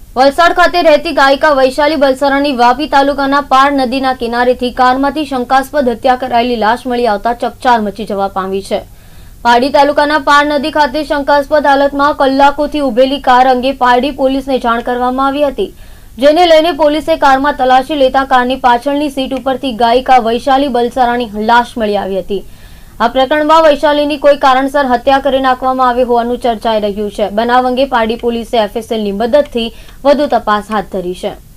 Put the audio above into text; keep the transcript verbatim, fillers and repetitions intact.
વલસાડ ખાતે રહેતી ગાયિકા વૈશાલી બલસરાની વાપી તાલુકાના પાર નદીના કિનારેથી કારમાંથી શંકાસ્પદ હત્યા કરાયેલી લાશ મળી આવતા ચકચાર મચી જવા પામી છે। પારડી તાલુકાના પાર નદી ખાતે શંકાસ્પદ હાલતમાં કલાકોથી ઉભેલી કાર અંગે પારડી પોલીસને જાણ કરવામાં આવી હતી, જેને લઈને પોલીસે કારમાં તલાશી લેતા કારની પાછળની સીટ ઉપરથી ગાયિકા વૈશાલી બલસરાની લાશ મળી આવી હતી। આ પ્રકરણમાં વૈશાલીની કોઈ કારણસર હત્યા કરી નાખવામાં આવી હોવાનું ચર્ચાઈ રહ્યું છે। બનાવ અંગે પારડી પોલીસે એફએસએલની મદદથી વધુ તપાસ હાથ ધરી છે।